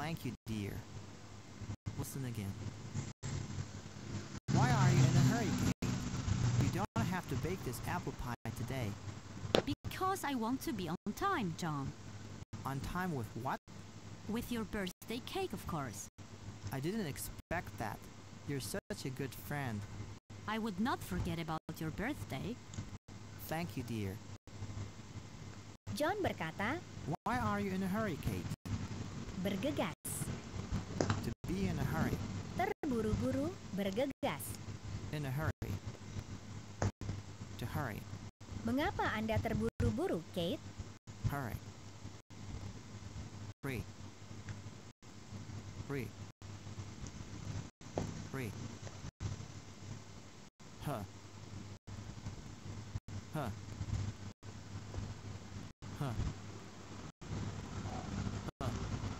Thank you, dear. Listen again. Why are you in a hurry, Kate? You don't have to bake this apple pie today. Because I want to be on time, John. On time with what? With your birthday cake, of course. I didn't expect that. You're such a good friend. I would not forget about your birthday. Thank you, dear. John berkata, Why are you in a hurry, Kate? bergegas, To be in a hurry. terburu-buru, bergegas. In a hurry. To hurry. Mengapa Anda terburu-buru, Kate? Hurry. Free. Free. Free. Huh. Huh. Huh. Huh.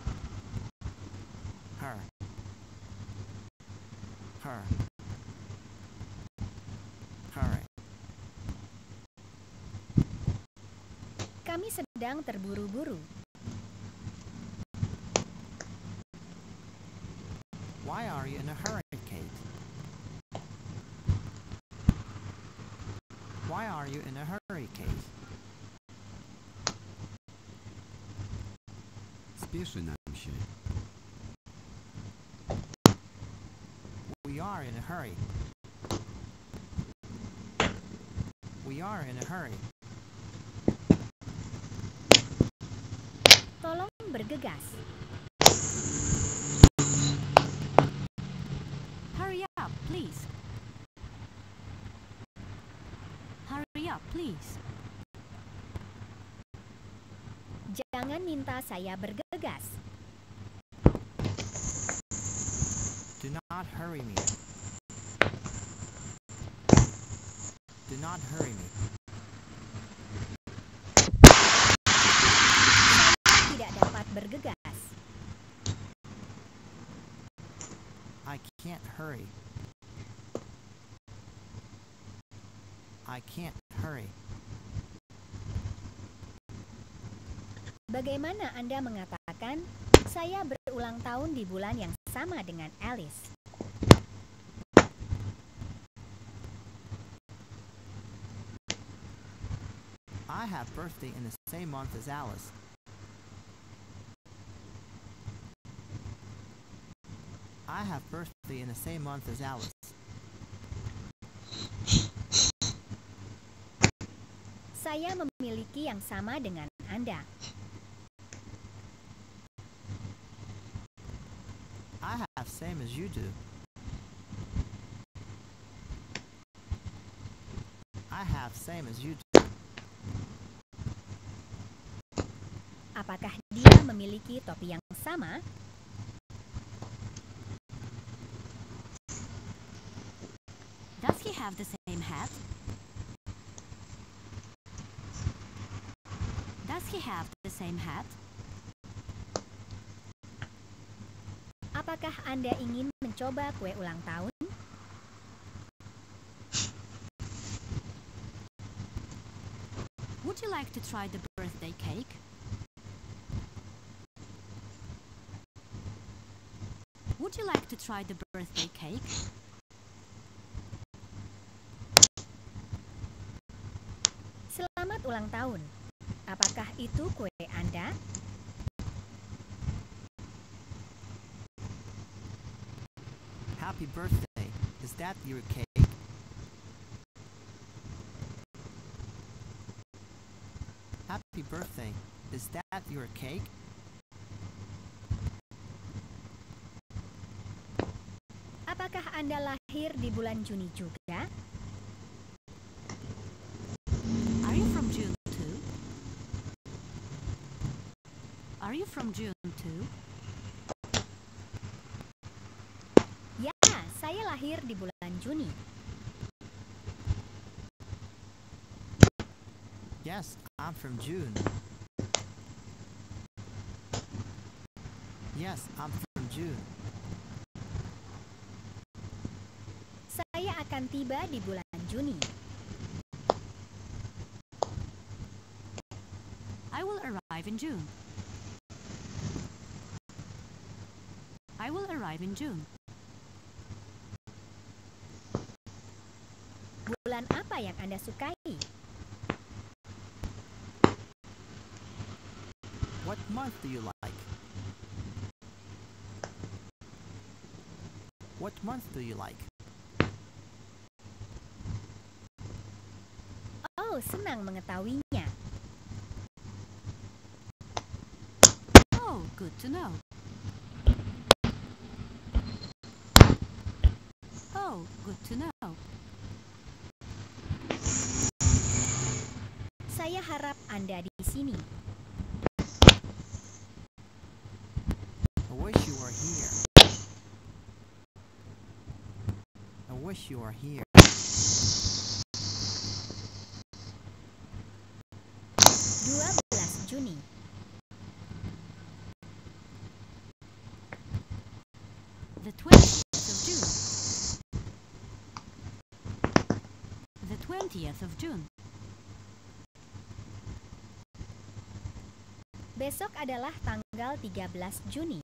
Her. Her. Hurry. Kami sedang terburu-buru. Why are you in a hurry, Kate? Why are you in a hurry, Kate? Spieszy nam się. We are in a hurry. We are in a hurry. Tolong bergegas. Hurry up, please. Hurry up, please. Jangan minta saya bergegas. Do not hurry me. Do not hurry me. Saya tidak dapat bergegas. I can't hurry. I can't hurry. Bagaimana Anda mengatakan, saya berulang tahun di bulan yang sama dengan Alice? I have birthday in the same month as Alice. I have birthday in the same month as Alice. Saya memiliki yang sama dengan Anda. I have same as you do. I have same as you do. Apakah dia memiliki topi yang sama? Does he have the same hat? Does he have the same hat? Apakah Anda ingin mencoba kue ulang tahun? Would you like to try the birthday cake? Would you like to try the birthday cake? Selamat ulang tahun. Apakah itu kue Anda? Happy birthday. Is that your cake? Happy birthday. Is that your cake? Apakah Anda lahir di bulan Juni juga? Are you from June too? Are you from June too? Ya, saya lahir di bulan Juni. Yes, I'm from June. Yes, I'm from June. Saya akan tiba di bulan Juni. I will arrive in June. I will arrive in June. Bulan apa yang Anda sukai? What month do you like? What month do you like? Oh, senang mengetahuinya. Oh, good to know. Oh, good to know. Saya harap Anda di sini. I wish you were here. I wish you were here. 12 Juni. The 20th of June. The 20th of June. Besok adalah tanggal 13 Juni.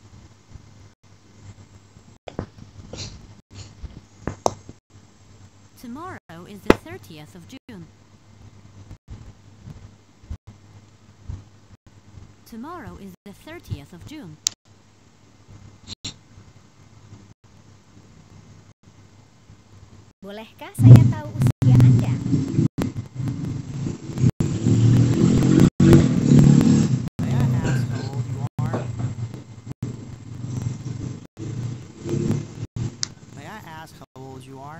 Tomorrow is the 30th of June. Tomorrow is the 30th of June. Bolehkah saya tahu usia Anda? May I ask how old you are? May I ask how old you are?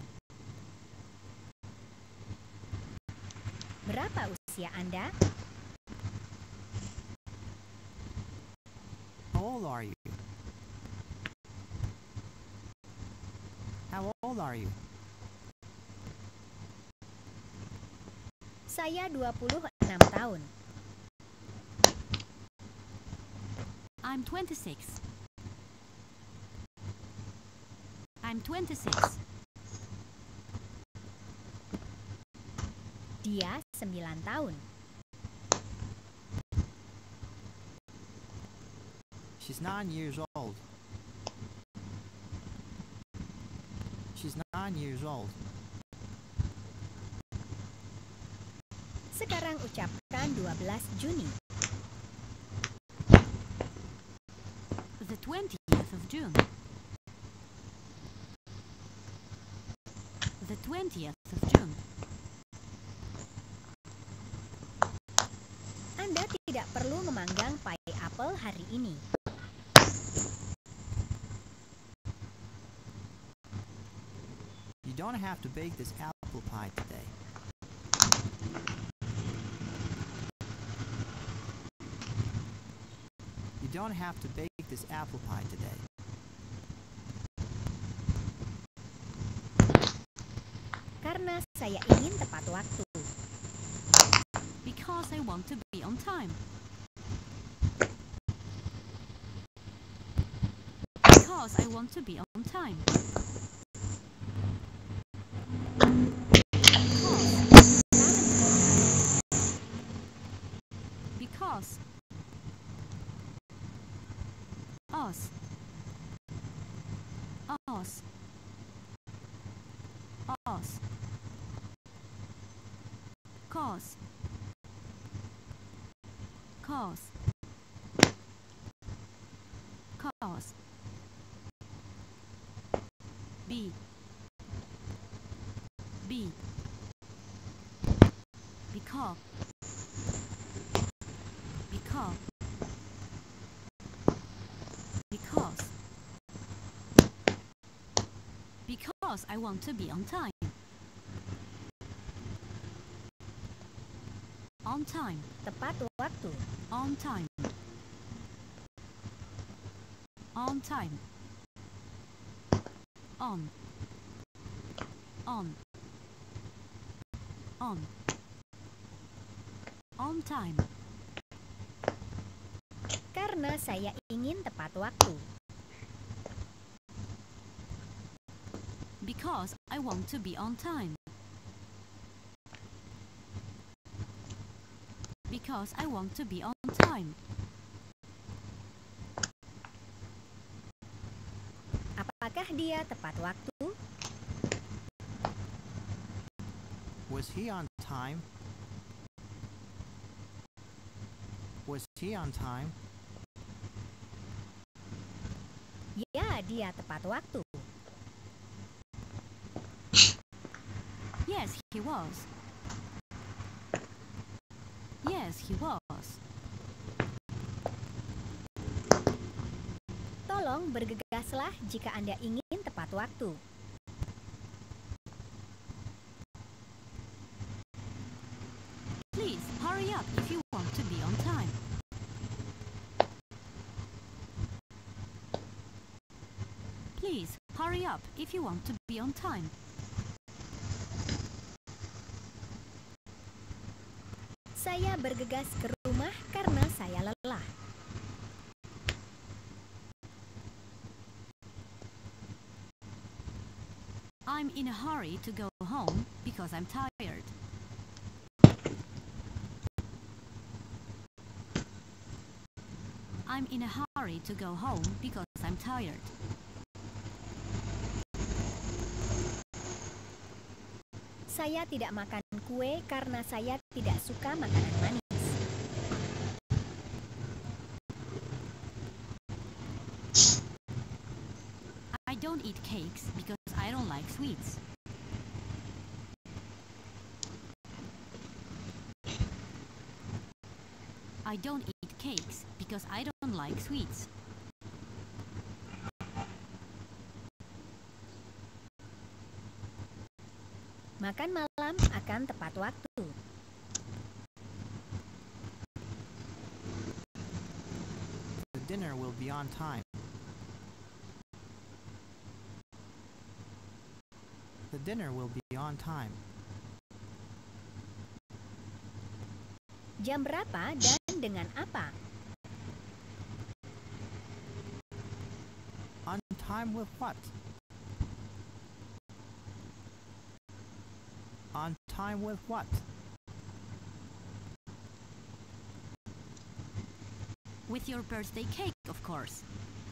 Berapa usia Anda? How old are you? How old are you? Saya 26 tahun. I'm 26. I'm 26. Dia 9 tahun. She's 9 years old. She's 9 years old. Sekarang ucapkan 12 Juni. The 20th of June. The 20th of June. Anda tidak perlu memanggang pai apel hari ini. You don't have to bake this apple pie today. You don't have to bake this apple pie today. Karena saya ingin tepat waktu. Because I want to be on time. Because I want to be on time. Because. Us. Us. Us. Cause. Cause. Cause. B. B. Because. Because. Because. Because I want to be on time. On time. Tepat waktu. On time. On time. On. On. On. On time. Karena saya ingin tepat waktu. Because I want to be on time. Because I want to be on time. dia tepat waktu? Was he on time? Was he on time? Ya, dia tepat waktu. Yes, he was. Yes, he was. Tolong bergegaslah jika Anda ingin tepat waktu. Please hurry up if you want to be on time. Please hurry up if you want to be on time. Saya bergegas ke rumah karena saya lelah. I'm in a hurry to go home because I'm tired. I'm in a hurry to go home because I'm tired. Saya tidak makan kue karena saya tidak suka makanan manis. I don't eat cakes because I don't like sweets. I don't eat cakes because I don't like sweets. Makan malam akan tepat waktu. The dinner will be on time. The dinner will be on time. Jam berapa dan dengan apa? On time with what? On time with what? With your birthday cake, of course.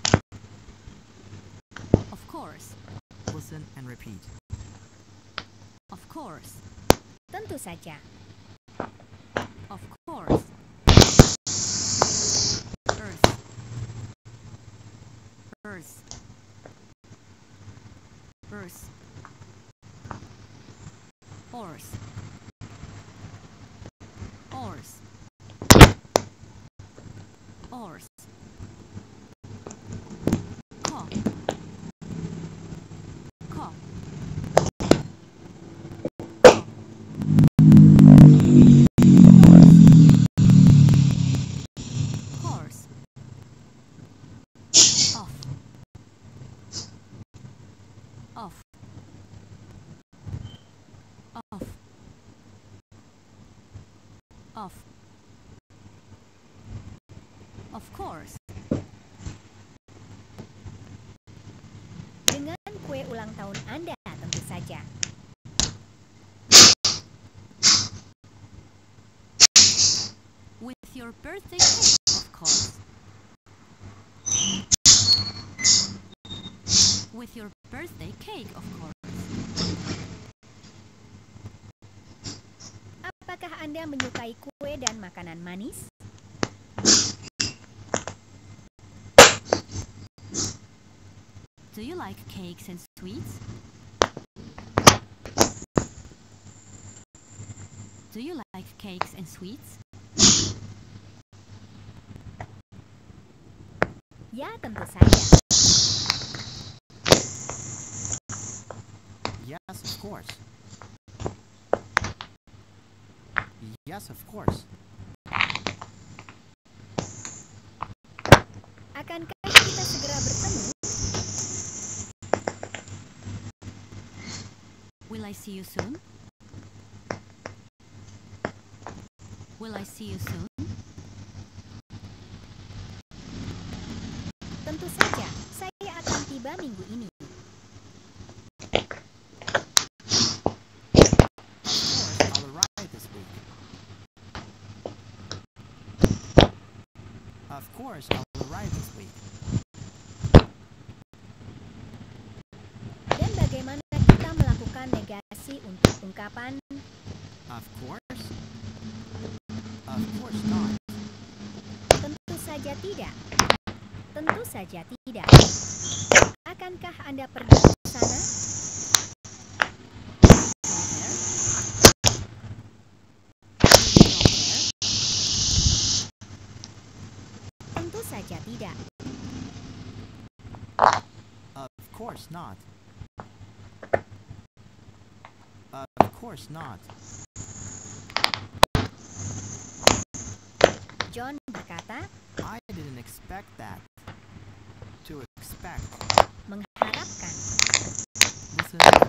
Of course. Listen and repeat. Of course. Tentu saja. Of course. Earth. Earth. Earth. Horse. Horse. Horse. Cock. Cock. Horse. Off. Off. Off. Off. Of course. Dengan kue ulang tahun Anda, tentu saja. With your birthday cake, of course. With your birthday cake, of course. Apakah Anda menyukai kue dan makanan manis? Do you like cakes and sweets? Do you like cakes and sweets? Ya, tentu saja. Yes, of course. Yes, of course. Akankah kita segera bertemu? Will I see you soon? Will I see you soon? Tentu saja, saya akan tiba minggu ini. I'll arrive this week. Of course, I'll arrive this week. ungkapan Of course? Of course not. tentu saja tidak. Tentu saja tidak. Akankah Anda pergi ke sana? Tentu saja tidak. Of course not. Of course not. John berkata, I didn't expect that. To expect. mengharapkan. Listen